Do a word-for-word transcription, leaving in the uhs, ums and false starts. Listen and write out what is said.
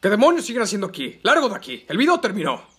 ¿Qué demonios siguen haciendo aquí? ¡Largo de aquí! ¡El video terminó!